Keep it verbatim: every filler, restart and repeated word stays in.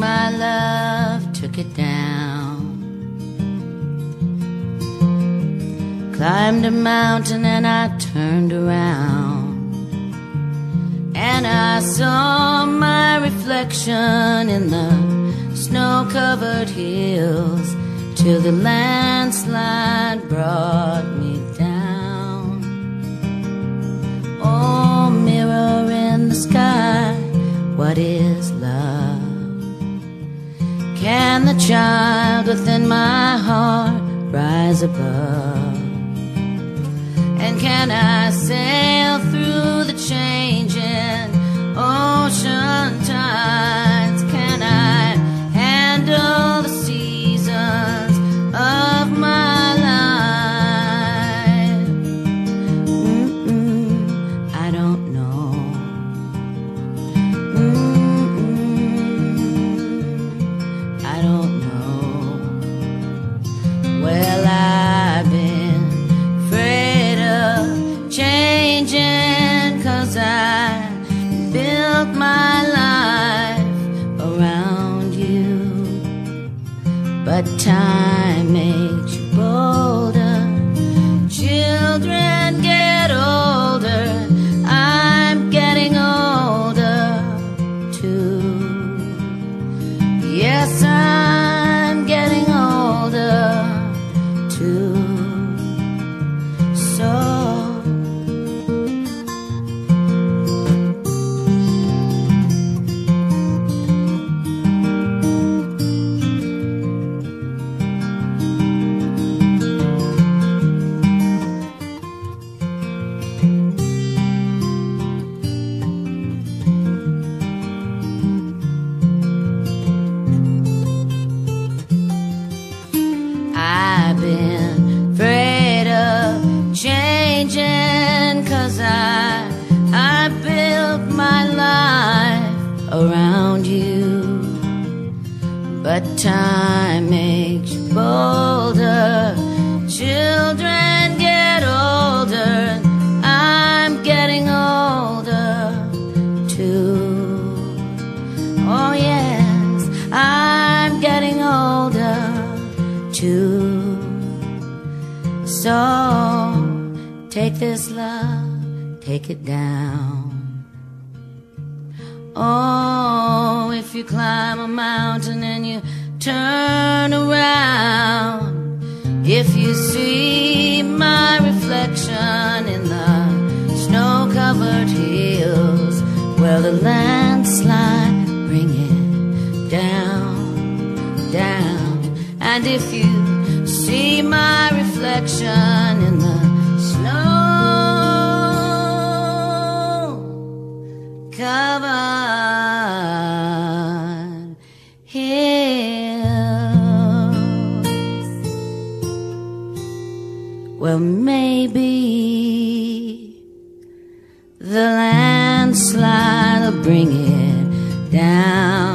my love took it down. Climbed a mountain and I turned around, and I saw my reflection in the snow-covered hills, till the landslide brought me down. Oh, mirror in the sky, what is love? Can the child within my heart rise above? And can I sail through the changing ocean tides? Can I handle the seasons of my life? Mm-mm, I don't know. Mm-mm, I don't know. Well, I've been afraid of changing, 'cause I built my life around you. But time makes you bolder, children get older, I'm getting older too. Yes, I'm getting older too. So I've been afraid of changing, 'cause I, I built my life around you. But time makes you bolder, children get older, I'm getting older too. Oh yes, I'm getting older too. So take this love, take it down. Oh, if you climb a mountain and you turn around, if you see my reflection in the snow-covered hills, well, the landslide bring it down, down. And if you see my reflection in the snow-covered hills, well, maybe the landslide will bring it down.